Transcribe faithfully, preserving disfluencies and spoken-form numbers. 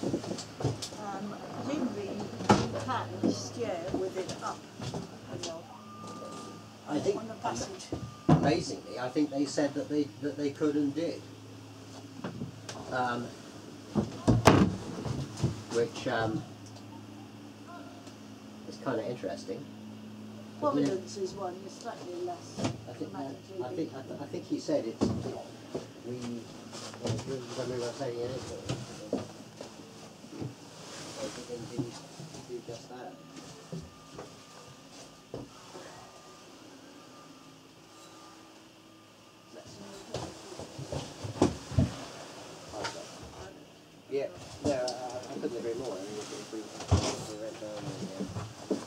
Um, presumably you can steer with it up, you know, I think, on the passage. amazingly, I think they said that they that they could and did. Um, which um, is kind of interesting. Providence is one, is slightly less. I think, dramatically I, I think, I, th I think he said it's, we, well, when we were saying it, I think they do just that. Yeah, no, I, I couldn't agree more. I mean, if we, if we went down there, yeah.